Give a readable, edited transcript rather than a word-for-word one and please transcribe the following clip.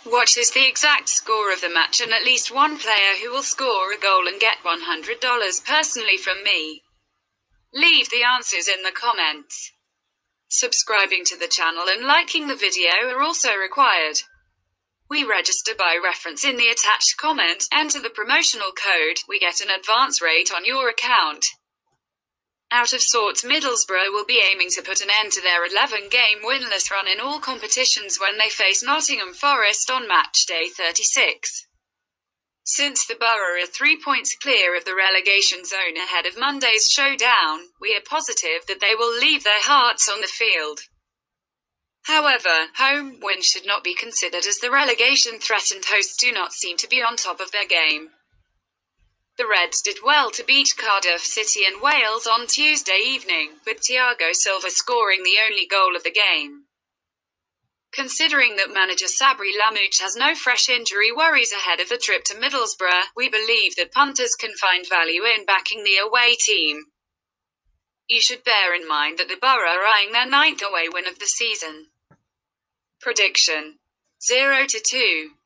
What is the exact score of the match and at least one player who will score a goal and get $100 personally from me? Leave the answers in the comments. Subscribing to the channel and liking the video are also required. We register by reference in the attached comment. Enter the promotional code. We get an advance rate on your account. Out of sorts, Middlesbrough will be aiming to put an end to their 11-game winless run in all competitions when they face Nottingham Forest on match day 36. Since the Borough are 3 points clear of the relegation zone ahead of Monday's showdown, we are positive that they will leave their hearts on the field. However, home wins should not be considered as the relegation-threatened hosts do not seem to be on top of their game. The Reds did well to beat Cardiff City and Wales on Tuesday evening, with Thiago Silva scoring the only goal of the game. Considering that manager Sabri Lamouche has no fresh injury worries ahead of the trip to Middlesbrough, we believe that punters can find value in backing the away team. You should bear in mind that the Borough are eyeing their 9th away win of the season. Prediction: 0-2.